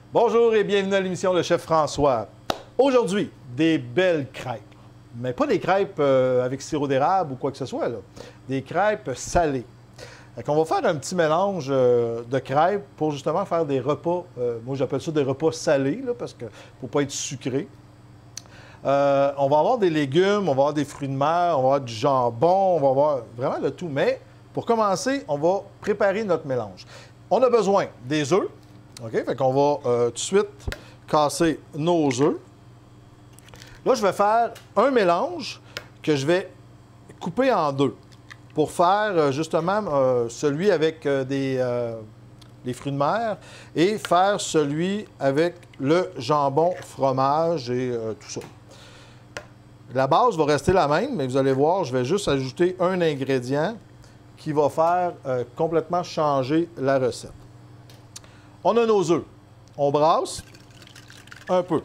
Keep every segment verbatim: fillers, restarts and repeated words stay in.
Bonjour et bienvenue à l'émission Le Chef François. Aujourd'hui, des belles crêpes. Mais pas des crêpes euh, avec sirop d'érable ou quoi que ce soit, là. Des crêpes salées. Donc, on va faire un petit mélange euh, de crêpes pour justement faire des repas. Euh, moi, j'appelle ça des repas salés, là, parce qu'il ne faut pas être sucré. Euh, on va avoir des légumes, on va avoir des fruits de mer, on va avoir du jambon, on va avoir vraiment de tout. Mais pour commencer, on va préparer notre mélange. On a besoin des œufs. OK? Fait qu'on va euh, tout de suite casser nos œufs. Là, je vais faire un mélange que je vais couper en deux pour faire euh, justement euh, celui avec euh, des, euh, des fruits de mer et faire celui avec le jambon, fromage et euh, tout ça. La base va rester la même, mais vous allez voir, je vais juste ajouter un ingrédient qui va faire euh, complètement changer la recette. On a nos œufs. On brasse un peu.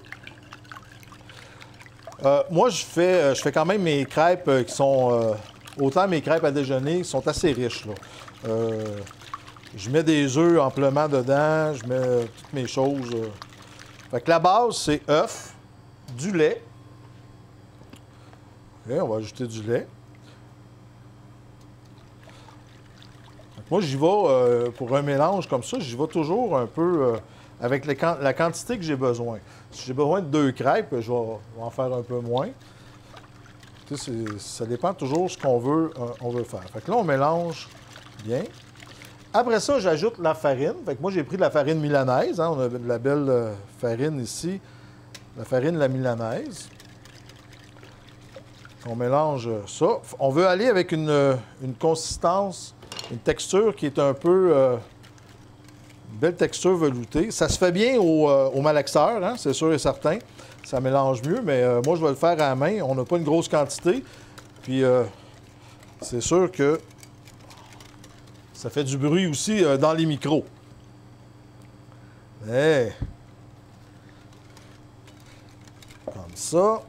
Euh, moi, je fais, je fais quand même mes crêpes euh, qui sont... Euh, autant mes crêpes à déjeuner qui sont assez riches, là. Euh, je mets des œufs amplement dedans, je mets toutes mes choses. Euh. Fait que la base, c'est œuf, du lait. Okay, on va ajouter du lait. Moi, j'y vais, euh, pour un mélange comme ça, j'y vais toujours un peu euh, avec les, la quantité que j'ai besoin. Si j'ai besoin de deux crêpes, je vais, je vais en faire un peu moins. Tu sais, ça dépend toujours de ce qu'on veut, euh, on veut faire. Fait que là, on mélange bien. Après ça, j'ajoute la farine. Fait que moi, j'ai pris de la farine milanaise. Hein. On a de la belle euh, farine ici. La farine de la milanaise. On mélange ça. On veut aller avec une, une consistance... une texture qui est un peu... Euh, une belle texture veloutée. Ça se fait bien au, euh, au malaxeur, hein, c'est sûr et certain. Ça mélange mieux, mais euh, moi, je vais le faire à la main. On n'a pas une grosse quantité. Puis, euh, c'est sûr que ça fait du bruit aussi euh, dans les micros. Hey. Comme ça.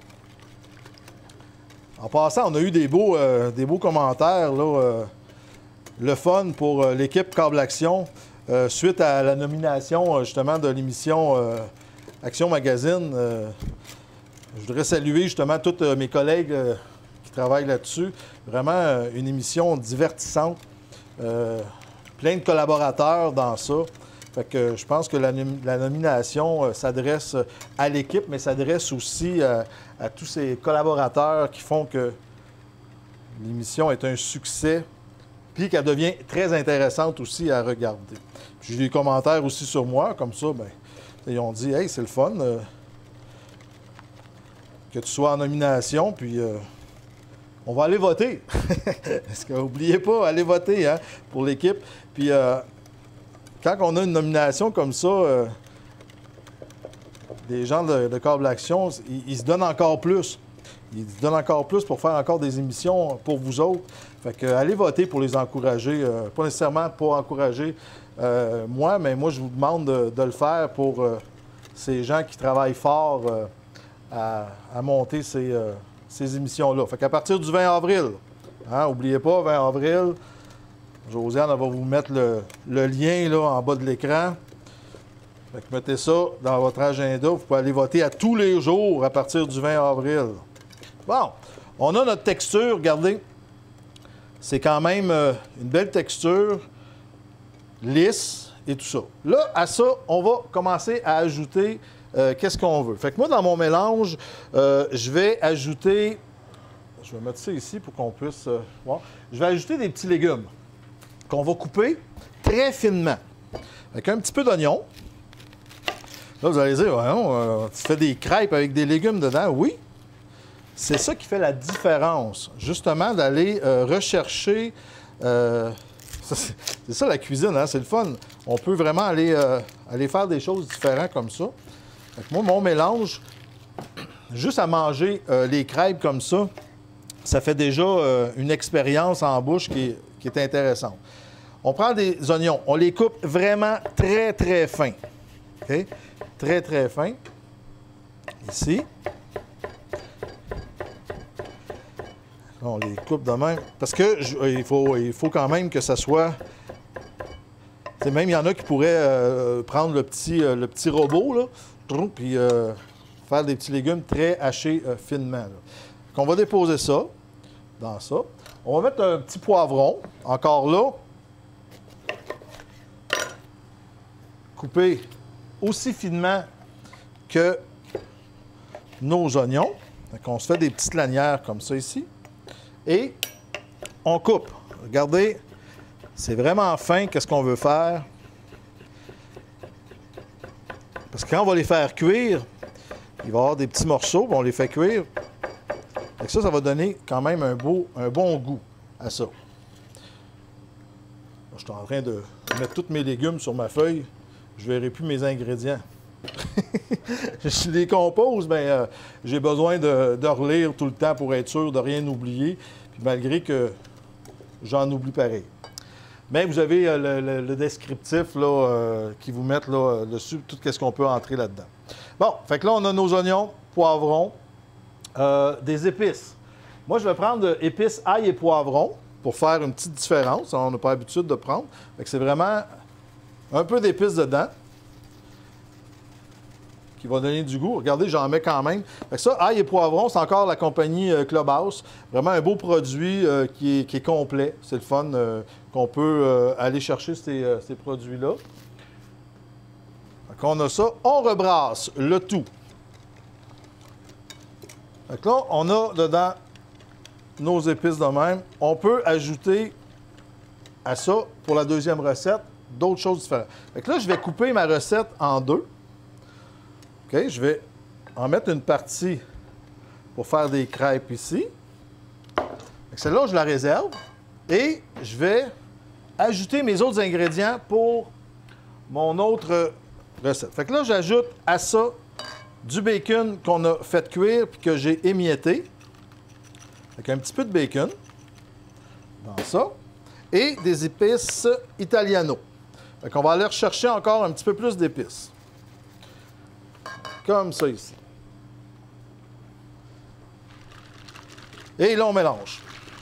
En passant, on a eu des beaux, euh, des beaux commentaires, là... Euh, le fun pour euh, l'équipe Câble Action euh, suite à la nomination euh, justement de l'émission euh, Action Magazine. Euh, je voudrais saluer justement tous euh, mes collègues euh, qui travaillent là-dessus. Vraiment euh, une émission divertissante. Euh, plein de collaborateurs dans ça. Fait que euh, je pense que la, la nomination euh, s'adresse à l'équipe, mais s'adresse aussi euh, à tous ces collaborateurs qui font que l'émission est un succès. Puis qu'elle devient très intéressante aussi à regarder. Puis j'ai des commentaires aussi sur moi, comme ça, bien, ils ont dit « Hey, c'est le fun euh, que tu sois en nomination, puis euh, on va aller voter. » Parce que n'oubliez pas, allez voter hein, pour l'équipe. Puis euh, quand on a une nomination comme ça, euh, des gens de, de Câble Action, ils, ils se donnent encore plus. Ils se donnent encore plus pour faire encore des émissions pour vous autres. Fait que, allez voter pour les encourager. Euh, pas nécessairement pour encourager euh, moi, mais moi, je vous demande de, de le faire pour euh, ces gens qui travaillent fort euh, à, à monter ces, euh, ces émissions-là. Fait qu'à partir du vingt avril, hein, n'oubliez pas, vingt avril, Josiane elle va vous mettre le, le lien là, en bas de l'écran. Fait que mettez ça dans votre agenda. Vous pouvez aller voter à tous les jours à partir du vingt avril. Bon, on a notre texture, regardez. C'est quand même euh, une belle texture, lisse et tout ça. Là, à ça, on va commencer à ajouter euh, qu'est-ce qu'on veut. Fait que moi, dans mon mélange, euh, je vais ajouter... Je vais mettre ça ici pour qu'on puisse euh, voir. Je vais ajouter des petits légumes qu'on va couper très finement. Avec un petit peu d'oignon. Là, vous allez dire, ouais, euh, tu fais des crêpes avec des légumes dedans. Oui. C'est ça qui fait la différence, justement, d'aller euh, rechercher... Euh, c'est ça la cuisine, hein? C'est le fun. On peut vraiment aller, euh, aller faire des choses différentes comme ça. Fait que moi, mon mélange, juste à manger euh, les crêpes comme ça, ça fait déjà euh, une expérience en bouche qui est, qui est intéressante. On prend des oignons, on les coupe vraiment très, très fins. OK? Très, très fins. Ici. On les coupe de même. Parce que je, il, faut, il faut quand même que ça soit T'sais, même il y en a qui pourraient euh, prendre le petit, euh, le petit robot, là, puis euh, faire des petits légumes très hachés euh, finement. Là. On va déposer ça dans ça. On va mettre un petit poivron, encore là, coupé aussi finement que nos oignons. Donc, on se fait des petites lanières comme ça ici. Et on coupe. Regardez, c'est vraiment fin, qu'est-ce qu'on veut faire. Parce que quand on va les faire cuire, il va y avoir des petits morceaux, puis on les fait cuire. Et ça, ça va donner quand même un, beau, un bon goût à ça. Là, je suis en train de mettre tous mes légumes sur ma feuille. Je ne verrai plus mes ingrédients. Je les compose, mais euh, j'ai besoin de, de relire tout le temps pour être sûr de rien oublier. Puis malgré que j'en oublie pareil. Mais vous avez euh, le, le, le descriptif là, euh, qui vous met là, dessus tout ce qu'on peut entrer là-dedans. Bon, fait que là, on a nos oignons, poivrons, euh, des épices. Moi, je vais prendre épices ail et poivron pour faire une petite différence. On n'a pas l'habitude de prendre. Fait que c'est vraiment un peu d'épices dedans qui va donner du goût. Regardez, j'en mets quand même. Fait que ça, ail et poivron, c'est encore la compagnie euh, Clubhouse. Vraiment un beau produit euh, qui, est, qui est complet. C'est le fun euh, qu'on peut euh, aller chercher ces, euh, ces produits-là. On a ça. On rebrasse le tout. Fait que là, on a dedans nos épices de même. On peut ajouter à ça, pour la deuxième recette, d'autres choses différentes. Fait que là, je vais couper ma recette en deux. OK, je vais en mettre une partie pour faire des crêpes ici. Celle-là, je la réserve. Et je vais ajouter mes autres ingrédients pour mon autre recette. Fait que là, j'ajoute à ça du bacon qu'on a fait cuire puis que j'ai émietté. Avec un petit peu de bacon dans ça. Et des épices italiano. Fait qu'on va aller rechercher encore un petit peu plus d'épices. Comme ça ici. Et là, on mélange.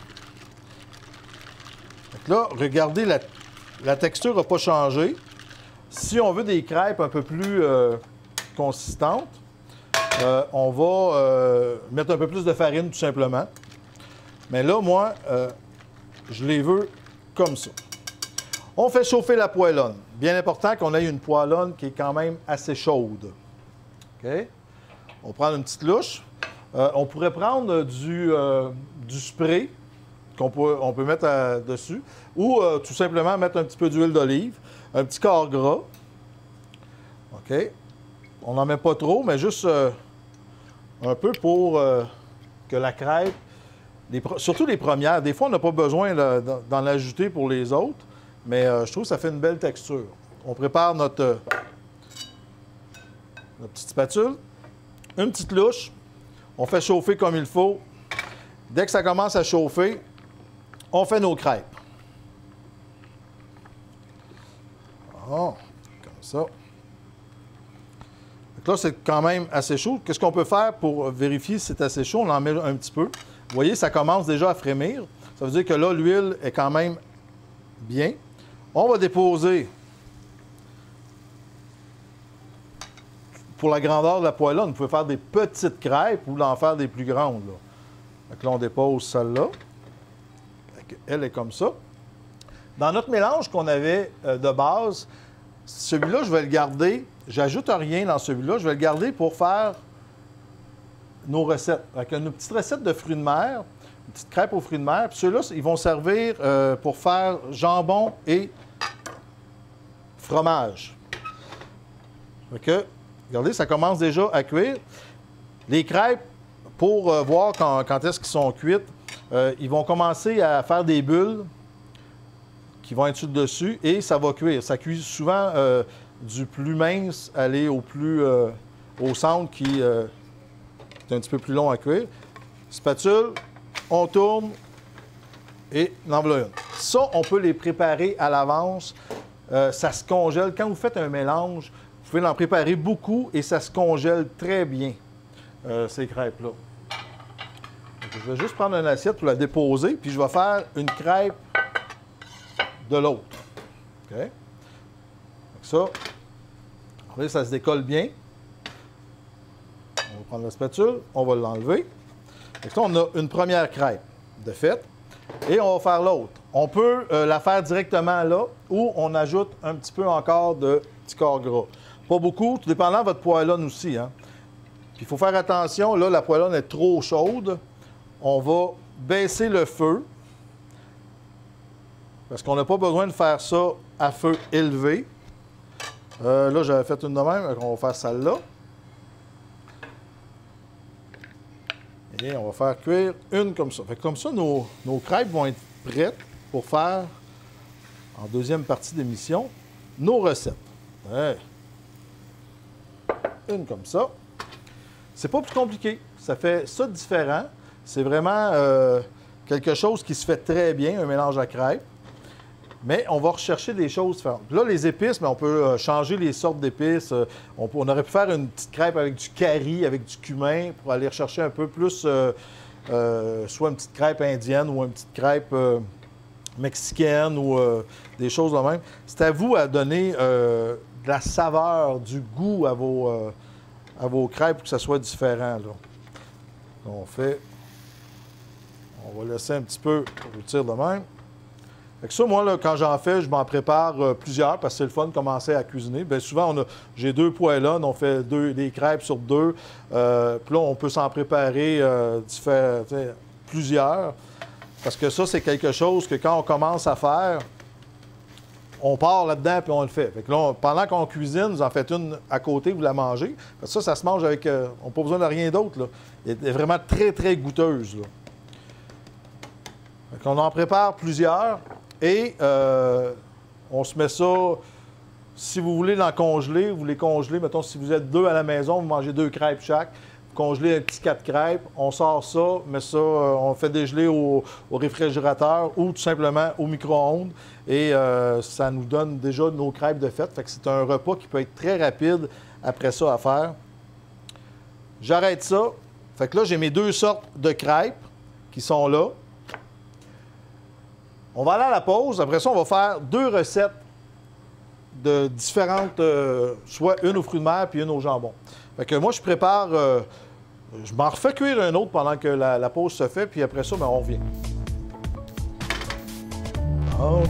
Donc là, regardez, la, la texture n'a pas changé. Si on veut des crêpes un peu plus euh, consistantes, euh, on va euh, mettre un peu plus de farine, tout simplement. Mais là, moi, euh, je les veux comme ça. On fait chauffer la poêlonne. Bien important qu'on ait une poêlonne qui est quand même assez chaude. OK? On prend une petite louche. Euh, on pourrait prendre du, euh, du spray qu'on peut, on peut mettre à, dessus ou euh, tout simplement mettre un petit peu d'huile d'olive, un petit quart gras. OK? On n'en met pas trop, mais juste euh, un peu pour euh, que la crêpe, les, surtout les premières, des fois on n'a pas besoin d'en ajouter pour les autres, mais euh, je trouve que ça fait une belle texture. On prépare notre... Euh, Notre petite spatule, une petite louche, on fait chauffer comme il faut. Dès que ça commence à chauffer, on fait nos crêpes. Oh, comme ça. Donc là, c'est quand même assez chaud. Qu'est-ce qu'on peut faire pour vérifier si c'est assez chaud? On en met un petit peu. Vous voyez, ça commence déjà à frémir. Ça veut dire que là, l'huile est quand même bien. On va déposer... Pour la grandeur de la poêlonne, vous pouvez faire des petites crêpes ou en faire des plus grandes. Là, donc là on dépose celle-là. Elle est comme ça. Dans notre mélange qu'on avait euh, de base, celui-là, je vais le garder. J'ajoute rien dans celui-là. Je vais le garder pour faire nos recettes. Avec une petite recette de fruits de mer, une petite crêpe aux fruits de mer. Puis ceux-là, ils vont servir euh, pour faire jambon et fromage. OK? Regardez, ça commence déjà à cuire. Les crêpes, pour euh, voir quand, quand est-ce qu'ils sont cuites, euh, ils vont commencer à faire des bulles qui vont être sur le dessus et ça va cuire. Ça cuit souvent euh, du plus mince aller au plus euh, au centre qui euh, est un petit peu plus long à cuire. Spatule, on tourne et en voilà une. Ça, on peut les préparer à l'avance. Euh, ça se congèle. Quand vous faites un mélange, vous pouvez en préparer beaucoup et ça se congèle très bien, euh, ces crêpes-là. Je vais juste prendre une assiette pour la déposer, puis je vais faire une crêpe de l'autre. OK? ça, vous voyez, ça se décolle bien. On va prendre la spatule, on va l'enlever. Là, on a une première crêpe de fait. Et on va faire l'autre. On peut euh, la faire directement là ou on ajoute un petit peu encore de petit corps gras. Pas beaucoup, tout dépendant de votre poêlonne aussi. Hein. Puis il faut faire attention, là, la poêlonne est trop chaude. On va baisser le feu parce qu'on n'a pas besoin de faire ça à feu élevé. Euh, là, j'avais fait une de même, on va faire celle-là. Et on va faire cuire une comme ça. Fait que comme ça, nos, nos crêpes vont être prêtes pour faire, en deuxième partie d'émission, nos recettes. Ouais. Une comme ça. C'est pas plus compliqué. Ça fait ça différent. C'est vraiment euh, quelque chose qui se fait très bien, un mélange à crêpes. Mais on va rechercher des choses différentes. Là, les épices, mais on peut euh, changer les sortes d'épices. Euh, on, on aurait pu faire une petite crêpe avec du curry, avec du cumin, pour aller rechercher un peu plus, euh, euh, soit une petite crêpe indienne ou une petite crêpe euh, mexicaine ou euh, des choses de même. C'est à vous à donner euh, de la saveur, du goût à vos, euh, à vos crêpes pour que ça soit différent. Là. On fait... On va laisser un petit peu rôtir de même. Fait que ça, moi, là, quand j'en fais, je m'en prépare euh, plusieurs parce que c'est le fun de commencer à cuisiner. Bien, souvent, on a, j'ai deux poêlonnes, on fait deux, des crêpes sur deux. Euh, puis là, on peut s'en préparer euh, plusieurs. Parce que ça, c'est quelque chose que quand on commence à faire, on part là-dedans puis on le fait. Fait que là, on, pendant qu'on cuisine, vous en faites une à côté, vous la mangez. Parce que ça, ça se mange avec... Euh, on n'a pas besoin de rien d'autre, là. Elle est vraiment très, très goûteuse, là. Fait qu'on en prépare plusieurs. Et euh, on se met ça, si vous voulez l'en congeler, vous les congelez. Mettons, si vous êtes deux à la maison, vous mangez deux crêpes chaque. Vous congelez un petit quatre crêpes, on sort ça, met ça, euh, on fait dégeler au, au réfrigérateur ou tout simplement au micro-ondes. Et euh, ça nous donne déjà nos crêpes de fête. Fait que c'est un repas qui peut être très rapide après ça à faire. J'arrête ça. Fait que là, j'ai mes deux sortes de crêpes qui sont là. On va aller à la pause. Après ça, on va faire deux recettes de différentes, euh, soit une aux fruits de mer puis une au jambon. Fait que moi, je prépare, euh, je m'en refais cuire un autre pendant que la, la pause se fait, puis après ça, bien, on revient. Oh.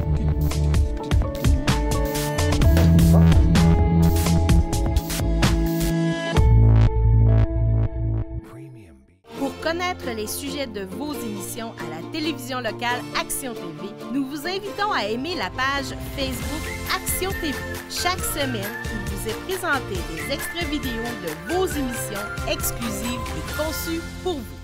Pour connaître les sujets de vos émissions à la télévision locale Action T V, nous vous invitons à aimer la page Facebook Action T V. Chaque semaine, il vous est présenté des extraits vidéo de vos émissions exclusives et conçues pour vous.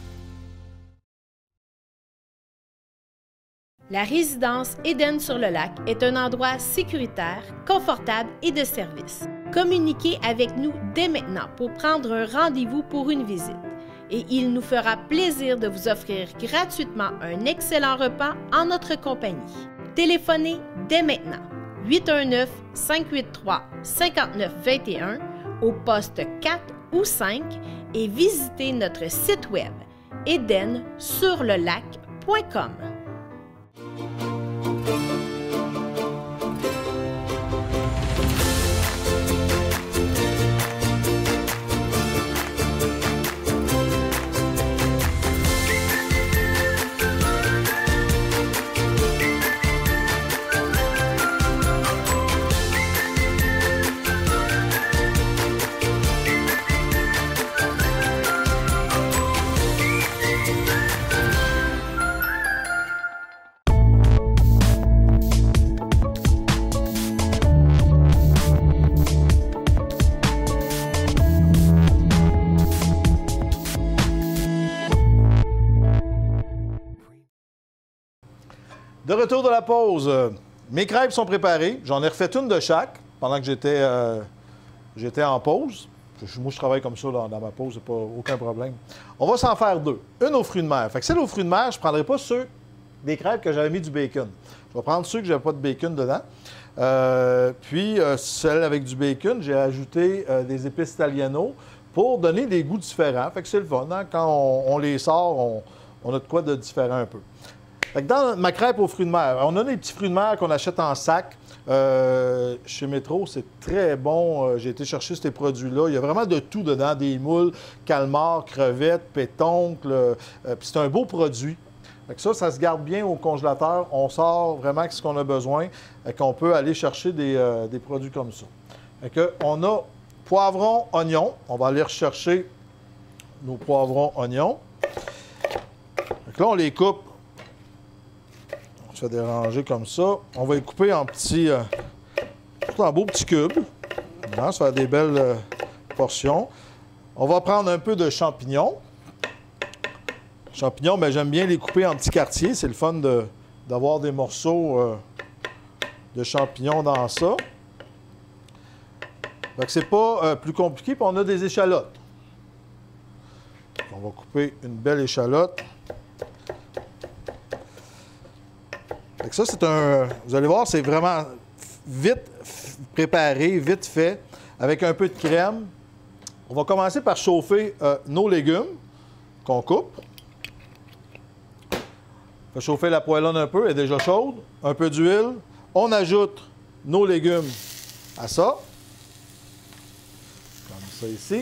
La résidence Éden-sur-le-Lac est un endroit sécuritaire, confortable et de service. Communiquez avec nous dès maintenant pour prendre un rendez-vous pour une visite. Et il nous fera plaisir de vous offrir gratuitement un excellent repas en notre compagnie. Téléphonez dès maintenant huit un neuf, cinq huit trois, cinq neuf deux un au poste quatre ou cinq et visitez notre site web éden sur le lac point com. De retour de la pause, mes crêpes sont préparées. J'en ai refait une de chaque pendant que j'étais euh, j'étais en pause. Moi, je travaille comme ça là, dans ma pause, c'est pas aucun problème. On va s'en faire deux. Une aux fruits de mer. Fait que celle aux fruits de mer, je ne prendrai pas ceux des crêpes que j'avais mis du bacon. Je vais prendre ceux que j'avais pas de bacon dedans. Euh, puis, euh, celle avec du bacon, j'ai ajouté euh, des épices italiano pour donner des goûts différents. Fait que c'est le fun. Hein? Quand on, on les sort, on, on a de quoi de différent un peu. Fait que dans ma crêpe aux fruits de mer, on a des petits fruits de mer qu'on achète en sac. Euh, chez Métro, c'est très bon. Euh, j'ai été chercher ces produits-là. Il y a vraiment de tout dedans, des moules, calmars, crevettes, pétoncles. Euh, puis c'est un beau produit. Fait que ça, ça se garde bien au congélateur. On sort vraiment ce qu'on a besoin et qu'on peut aller chercher des, euh, des produits comme ça. Fait que on a poivrons, oignons. On va aller rechercher nos poivrons, oignons. Fait que là, on les coupe. On se fait déranger comme ça. On va les couper en petits, euh, en beaux petits cubes. Hein, ça va faire des belles euh, portions. On va prendre un peu de champignons. Champignons, bien, j'aime bien les couper en petits quartiers. C'est le fun de, d'avoir des morceaux euh, de champignons dans ça. Fait que c'est pas euh, plus compliqué. Puis on a des échalotes. On va couper une belle échalote. Fait que ça, c'est un... Vous allez voir, c'est vraiment vite préparé, vite fait, avec un peu de crème. On va commencer par chauffer euh, nos légumes qu'on coupe. On va chauffer la poêlonne un peu, elle est déjà chaude. Un peu d'huile. On ajoute nos légumes à ça. Comme ça ici.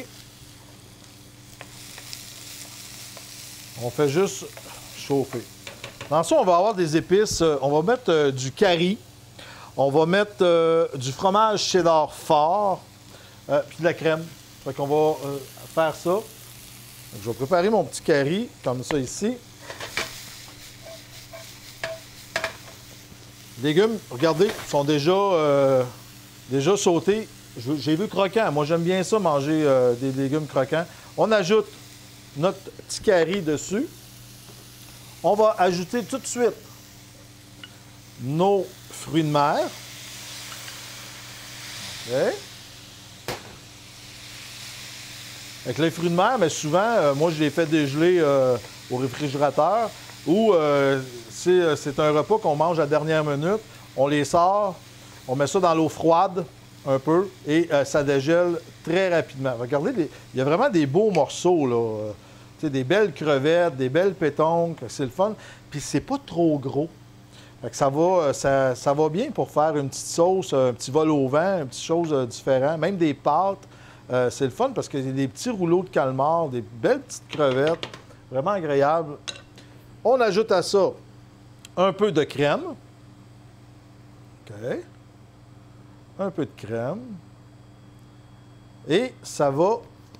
On fait juste chauffer. Dans ça, on va avoir des épices. On va mettre euh, du curry. On va mettre euh, du fromage cheddar fort. Euh, puis de la crème. Fait qu'on va euh, faire ça. Donc, je vais préparer mon petit curry, comme ça ici. Les légumes, regardez, sont déjà, euh, déjà sautés. J'ai vu croquant. Moi, j'aime bien ça, manger euh, des légumes croquants. On ajoute notre petit curry dessus. On va ajouter tout de suite nos fruits de mer. OK. Avec les fruits de mer, mais souvent, euh, moi, je les fais dégeler euh, au réfrigérateur ou euh, c'est un repas qu'on mange à la dernière minute. On les sort, on met ça dans l'eau froide un peu et euh, ça dégèle très rapidement. Regardez, les... il y a vraiment des beaux morceaux, là. Euh, tu sais, des belles crevettes, des belles pétoncles, c'est le fun. Puis c'est pas trop gros. Fait que ça va, ça, ça va bien pour faire une petite sauce, un petit vol au vent, une petite chose euh, différente. Même des pâtes, euh, c'est le fun parce qu'il y a des petits rouleaux de calmar, des belles petites crevettes, vraiment agréables. On ajoute à ça un peu de crème. OK. Un peu de crème. Et ça va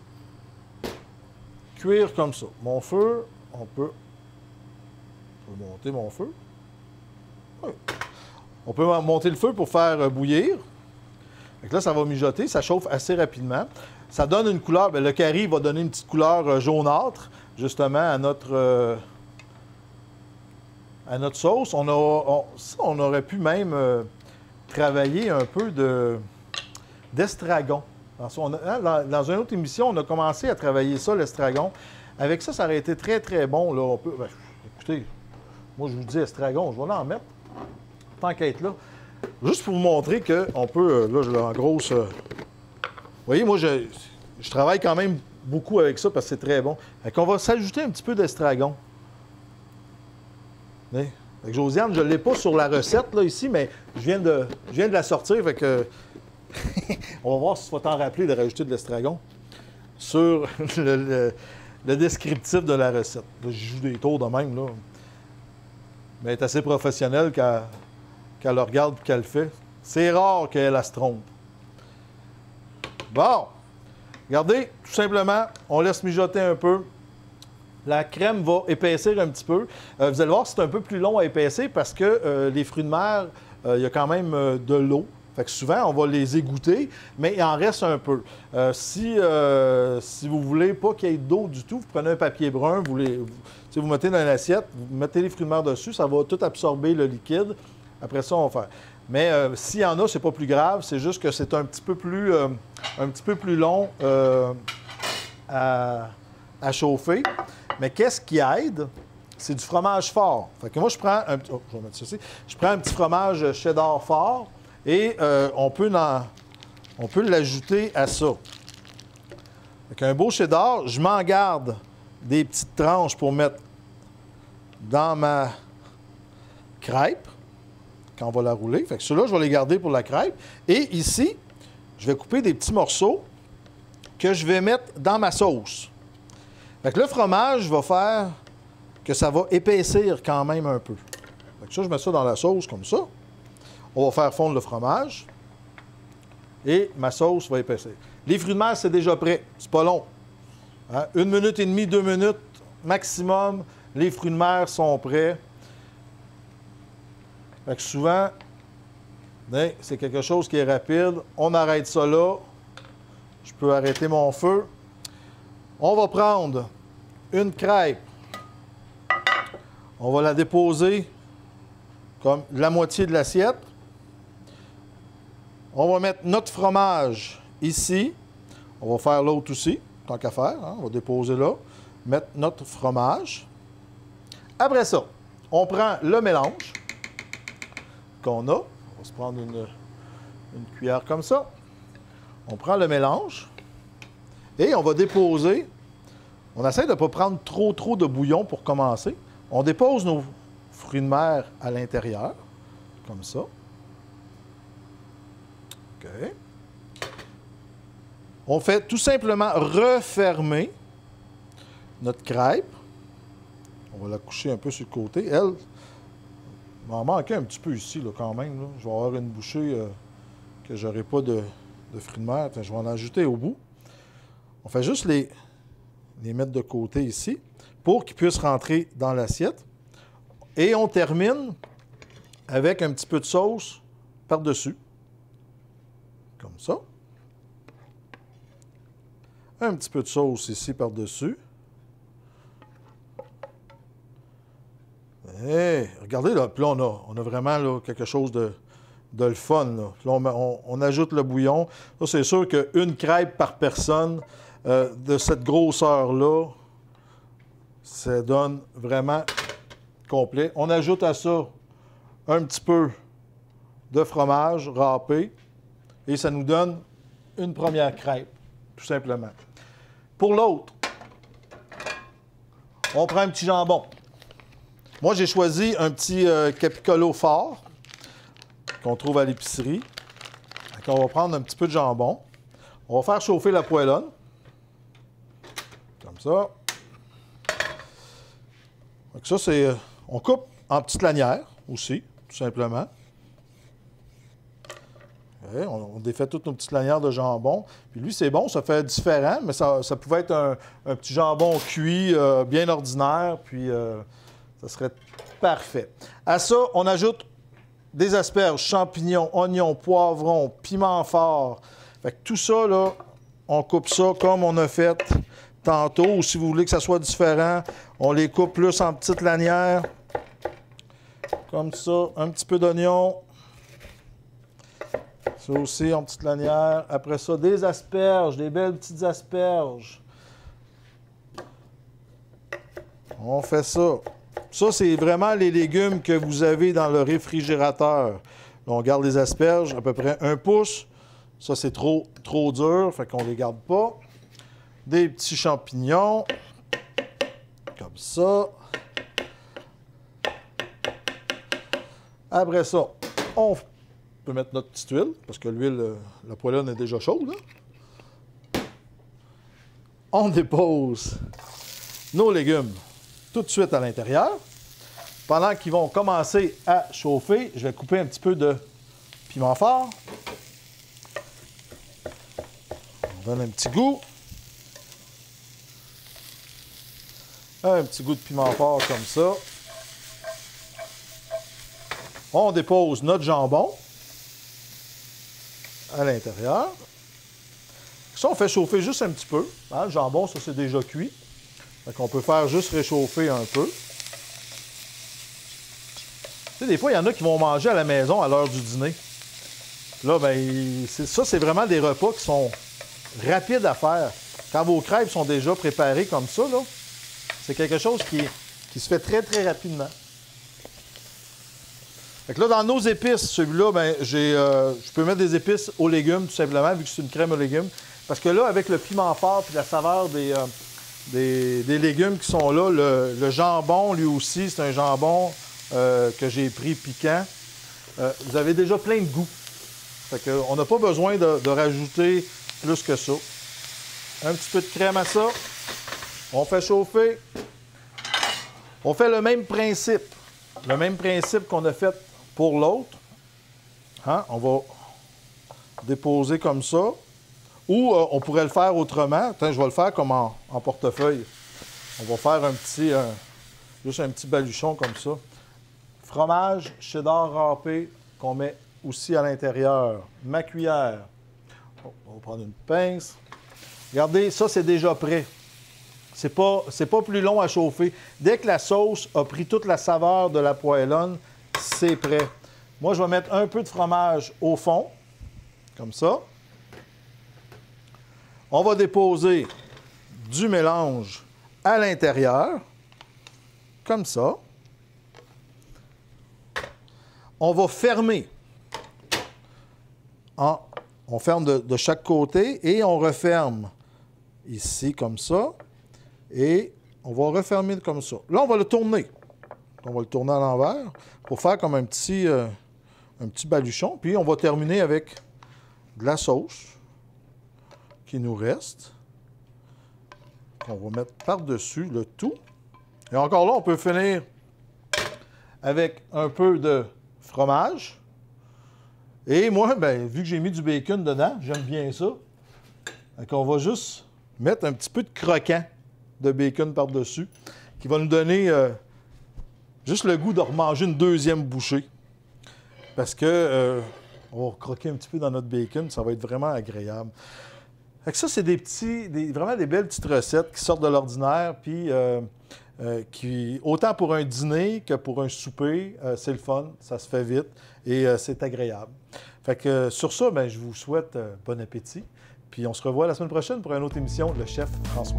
cuire comme ça. Mon feu, on peut, on peut monter mon feu. Oui. On peut monter le feu pour faire bouillir. Donc là, ça va mijoter, ça chauffe assez rapidement. Ça donne une couleur, bien, le curry va donner une petite couleur jaunâtre, justement, à notre, euh, à notre sauce. On, a, on, ça, on aurait pu même euh, travailler un peu de, d'estragon. Dans, dans, dans une autre émission, on a commencé à travailler ça, l'estragon. Avec ça, ça aurait été très, très bon. Là. On peut, ben, écoutez, moi, je vous dis estragon, je vais en mettre, tant qu'à être là. Juste pour vous montrer qu'on peut, là, je l'ai en grosse... Euh, vous voyez, moi, je, je travaille quand même beaucoup avec ça parce que c'est très bon. Fait qu'on va s'ajouter un petit peu d'estragon. Avec Josiane, je ne l'ai pas sur la recette, là, ici, mais je viens de, je viens de la sortir, fait que... On va voir si tu vas t'en rappeler de rajouter de l'estragon sur le, le, le descriptif de la recette. Là, je joue des tours de même, là. Mais elle est assez professionnelle qu'elle qu le regarde et qu'elle le fait. C'est rare qu'elle se trompe. Bon. Regardez, tout simplement, on laisse mijoter un peu. La crème va épaissir un petit peu. Euh, vous allez voir, c'est un peu plus long à épaissir parce que euh, les fruits de mer, euh, il y a quand même euh, de l'eau. Fait que souvent, on va les égoutter, mais il en reste un peu. Euh, si, euh, si vous ne voulez pas qu'il y ait d'eau du tout, vous prenez un papier brun, vous, les, vous, vous mettez dans une assiette, vous mettez les fruits de mer dessus, ça va tout absorber le liquide. Après ça, on va faire. Mais euh, s'il y en a, c'est pas plus grave, c'est juste que c'est un petit peu plus, euh, un petit peu plus long euh, à, à chauffer. Mais qu'est-ce qui aide? C'est du fromage fort. Fait que moi, je prends un, oh, je vais mettre ceci. Je prends un petit fromage cheddar fort. Et euh, on peut, on peut l'ajouter à ça. Avec un beau cheddar, je m'en garde des petites tranches pour mettre dans ma crêpe. quand on va la rouler. Fait que ceux-là, je vais les garder pour la crêpe. Et ici, je vais couper des petits morceaux que je vais mettre dans ma sauce. Fait que le fromage va faire que ça va épaissir quand même un peu. Fait que ça, je mets ça dans la sauce comme ça. On va faire fondre le fromage. Et ma sauce va épaissir. Les fruits de mer, c'est déjà prêt. C'est pas long. Hein? Une minute et demie, deux minutes maximum, les fruits de mer sont prêts. Fait que souvent, ben, c'est quelque chose qui est rapide. On arrête ça là. Je peux arrêter mon feu. On va prendre une crêpe. On va la déposer comme la moitié de l'assiette. On va mettre notre fromage ici. On va faire l'autre aussi, tant qu'à faire. Hein? On va déposer là. Mettre notre fromage. Après ça, on prend le mélange qu'on a. On va se prendre une, une cuillère comme ça. On prend le mélange et on va déposer. On essaie de ne pas prendre trop, trop de bouillon pour commencer. On dépose nos fruits de mer à l'intérieur, comme ça. OK. On fait tout simplement refermer notre crêpe. On va la coucher un peu sur le côté. Elle, il m'en manquait un petit peu ici, là, quand même. Là. Je vais avoir une bouchée euh, que je n'aurai pas de, de fruits de mer. Je vais en ajouter au bout. On fait juste les, les mettre de côté ici pour qu'ils puissent rentrer dans l'assiette. Et on termine avec un petit peu de sauce par-dessus. Comme ça. Un petit peu de sauce ici par-dessus. Hey, regardez, là, puis là, on a, on a vraiment là, quelque chose de, de le fun. Là. Là, on, on, on ajoute le bouillon. Là, c'est sûr qu'une crêpe par personne euh, de cette grosseur-là, ça donne vraiment complet. On ajoute à ça un petit peu de fromage râpé et ça nous donne une première crêpe, tout simplement. Pour l'autre, on prend un petit jambon. Moi, j'ai choisi un petit euh, Capicolo fort qu'on trouve à l'épicerie. On va prendre un petit peu de jambon. On va faire chauffer la poêlonne. Comme ça. Donc ça, c'est... On coupe en petites lanières aussi, tout simplement. Okay, on, on défait toutes nos petites lanières de jambon. Puis lui, c'est bon, ça fait différent, mais ça, ça pouvait être un, un petit jambon cuit euh, bien ordinaire, puis euh, ça serait parfait. À ça, on ajoute des asperges, champignons, oignons, poivrons, piment fort. Fait que tout ça, là, on coupe ça comme on a fait tantôt. Ou si vous voulez que ça soit différent, on les coupe plus en petites lanières. Comme ça, un petit peu d'oignon. Ça aussi, en petite lanière. Après ça, des asperges, des belles petites asperges. On fait ça. Ça, c'est vraiment les légumes que vous avez dans le réfrigérateur. Là, on garde les asperges à peu près un pouce. Ça, c'est trop, trop dur, fait qu'on ne les garde pas. Des petits champignons. Comme ça. Après ça, on peut mettre notre petite huile, parce que l'huile, la poêlonne est déjà chaude. Hein? On dépose nos légumes tout de suite à l'intérieur. Pendant qu'ils vont commencer à chauffer, je vais couper un petit peu de piment fort. On donne un petit goût. Un petit goût de piment fort comme ça. On dépose notre jambon à l'intérieur. Ça, on fait chauffer juste un petit peu. Hein, le jambon, ça, c'est déjà cuit. Fait qu'on peut faire juste réchauffer un peu. Tu sais, des fois, il y en a qui vont manger à la maison à l'heure du dîner. Là, bien, ça, c'est vraiment des repas qui sont rapides à faire. Quand vos crêpes sont déjà préparées comme ça, là, c'est quelque chose qui, qui se fait très, très rapidement. Fait que là, dans nos épices, celui-là, bien, j'ai, euh, je peux mettre des épices aux légumes, tout simplement, vu que c'est une crème aux légumes. Parce que là, avec le piment fort et la saveur des, euh, des, des légumes qui sont là, le, le jambon, lui aussi, c'est un jambon euh, que j'ai pris piquant. euh, vous avez déjà plein de goût. Fait que, on n'a pas besoin de, de rajouter plus que ça. Un petit peu de crème à ça. On fait chauffer. On fait le même principe. Le même principe qu'on a fait pour l'autre. Hein? On va déposer comme ça. Ou euh, on pourrait le faire autrement. Attends, je vais le faire comme en, en portefeuille. On va faire un petit, euh, juste un petit baluchon comme ça. Fromage cheddar râpé qu'on met aussi à l'intérieur. Ma cuillère. Oh, on va prendre une pince. Regardez, ça, c'est déjà prêt. C'est pas, c'est pas plus long à chauffer. Dès que la sauce a pris toute la saveur de la poêlonne, c'est prêt. Moi, je vais mettre un peu de fromage au fond, comme ça. On va déposer du mélange à l'intérieur, comme ça. On va fermer. En, on ferme de, de chaque côté et on referme ici, comme ça. Et on va refermer comme ça. Là, on va le tourner. On va le tourner à l'envers pour faire comme un petit, euh, un petit baluchon. Puis, on va terminer avec de la sauce qui nous reste. On va mettre par-dessus le tout. Et encore là, on peut finir avec un peu de fromage. Et moi, bien, vu que j'ai mis du bacon dedans, j'aime bien ça. Donc, on va juste mettre un petit peu de croquant de bacon par-dessus, qui va nous donner euh, juste le goût de remanger une deuxième bouchée. Parce que euh, on va croquer un petit peu dans notre bacon, ça va être vraiment agréable. Fait que ça, c'est des petits, des, vraiment des belles petites recettes qui sortent de l'ordinaire, puis euh, euh, qui, autant pour un dîner que pour un souper, euh, c'est le fun, ça se fait vite et euh, c'est agréable. Fait que euh, sur ça, bien, je vous souhaite euh, bon appétit. Puis on se revoit la semaine prochaine pour une autre émission, Le Chef François.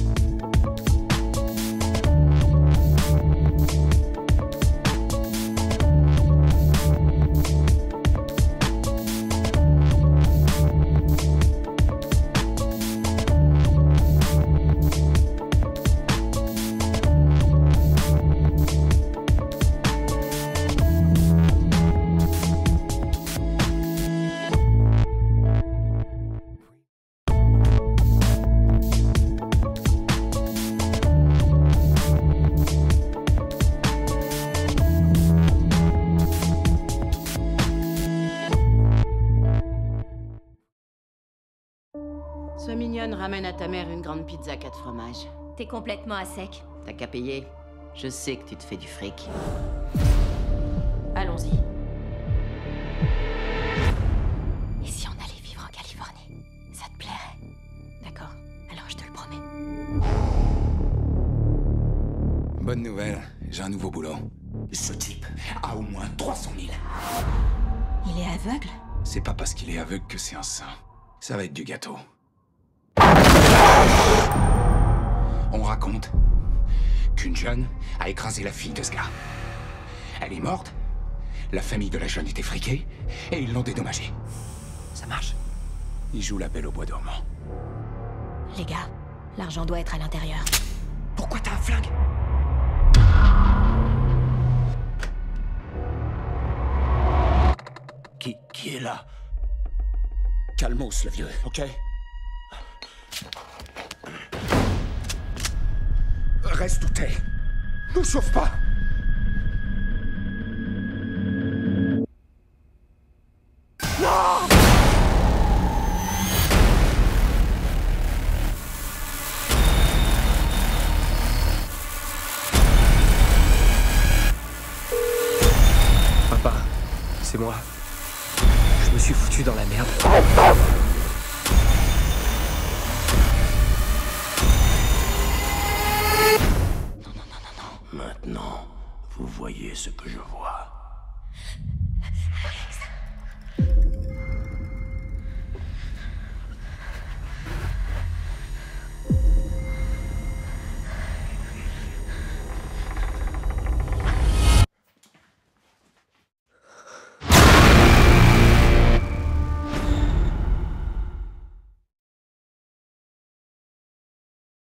Sois mignonne, ramène à ta mère une grande pizza quatre fromages. T'es complètement à sec. T'as qu'à payer. Je sais que tu te fais du fric. Allons-y. Et si on allait vivre en Californie? Ça te plairait? D'accord, alors je te le promets. Bonne nouvelle, j'ai un nouveau boulot. Ce type a au moins trois cent mille. Il est aveugle? C'est pas parce qu'il est aveugle que c'est un saint. Ça va être du gâteau. On raconte qu'une jeune a écrasé la fille de ce gars. Elle est morte, la famille de la jeune était friquée, et ils l'ont dédommagée. Ça marche. Il joue la belle au bois dormant. Les gars, l'argent doit être à l'intérieur. Pourquoi t'as un flingue? Qui, qui est là? Calmos, le vieux, ok? Reste où t'es. Ne chauffe pas. Non! Papa, c'est moi. Je me suis foutu dans la merde. Maintenant, vous voyez ce que je vois.